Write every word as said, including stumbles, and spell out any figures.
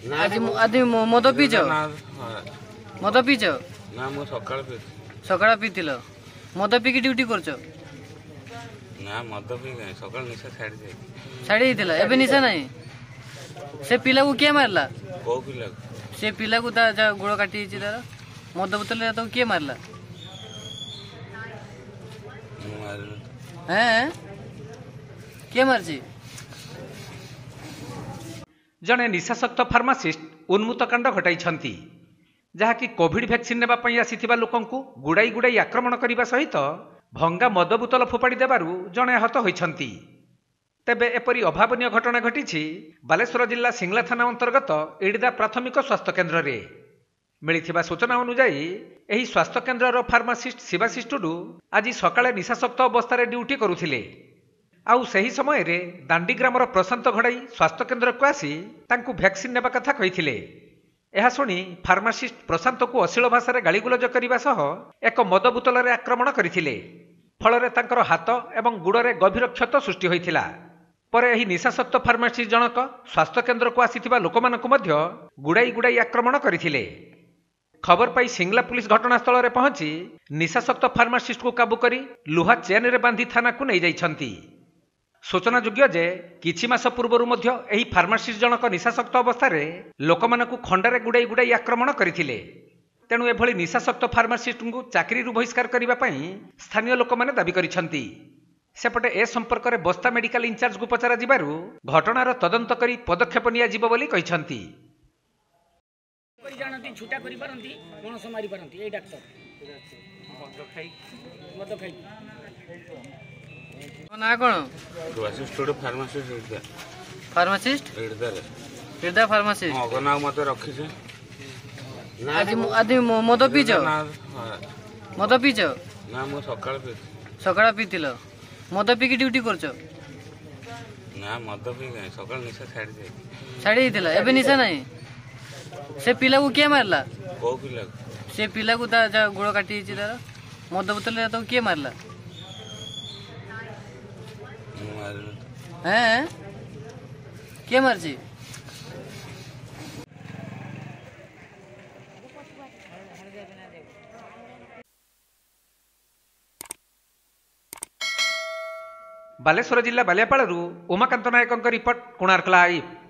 आज आज मद पीच मद पीच ना मु सकाळ पी सकाळ पीथिल मद पीकी ड्यूटी करछ ना मद पी सकाळ निशा छाड़ी दे छाड़ी दिला एबे निशा नहीं से पिला को के मारला को पिला से पिला को ता जा गोड़ काटी छि तार मद बोतल रे तो के मारला हैं के मारछि जड़े निशाशक्त फार्मासीस्ट उन्मुत कांड घटाई जहाँकि कोविड वैक्सीन नेबाई आसीथिबा लोकंकु गुड़ाई गुड़ाई आक्रमण करने सहित भंगा मद बोतल फोपाड़ी देबारु जड़े आहत होइछंती। तेबे एपरी अभावनीय घटना घटी बालेश्वर जिला सिंगला थाना अंतर्गत एडिदा प्राथमिक स्वास्थ्य केन्द्र रे मिलिथिबा सूचना अनुसार एही स्वास्थ्य केन्द्रर फार्मासीस्ट शिवाशिष टुडू आज सकाळे निशाशक्त अवस्था ड्यूटी करुथिले। आउ सही समय रे दांडी ग्रामर प्रशांत घड़ाई स्वास्थ्य केन्द्र को आसी तांकु वैक्सीन नेबा कथा कहिथिले। एहा सुनी फार्मासिस्ट प्रशांत को अश्लील भाषा गालीगुलज करने सह एक मद बोतल रे आक्रमण करथिले। फलरे तांकर हाथ एवं गुड़े गभीर क्षत सृष्टि होइथिला। पर एही निशाशक्त फार्मासिस्ट जनक स्वास्थ्य केन्द्र को आसीथिबा लोकमानकु मध्य गुड़ाई गुड़ाई आक्रमण करथिले। खबर पाई सिंगला पुलिस घटनास्थल रे पहुंची निशाशक्त फार्मासिस्ट को काबू करी लुहा चेन रे बांधी थाना को नहीं जाइछंती। सूचना योग्य जे किछि मास पूर्वरु मध्य एही फार्मासिस्ट जनक निशाशक्त अवस्था रे लोकमानकु खंडारे गुड़ाई गुड़ाई आक्रमण करथिले। तेणु एभली निशाशक्त फार्मासिस्ट को चाकरी बहिष्कार करने पई स्थानीय लोक माने दाबी करिसंती। सेपटे ए संपर्क में बस्ता मेडिकल इंचार्ज को पचरा जिबारु घटनार तदंत करी पदक्षेप निया जिवो बोली कहिसंती। जानती छुटा करि पारंती मणस मारी पारंती ए डाक्टर मद खाई मद खाई ना कोन असिस्टेंट फार्मासिस्ट एडिदा फार्मासिस्ट एडिदा रे एडिदा फार्मासिस्ट अगना मते रखी छे आज आज मद पीच मद पीच ना मु सकाळ पी सकाळ पीथिल मद पीकी ड्यूटी करछ ना मद पी सकाळ निशा छाड़ी दे छाड़ी दिला एबे निशा नहीं से पिला को के मारला को पिला से पिला को ता जा गोड़ काटी छि तार मद बोतल रे तो के मारला हैं के मारछि बालेश्वर जिला बालियापाड़ू उमाकांत नायक रिपोर्ट कोणार्क लाइव।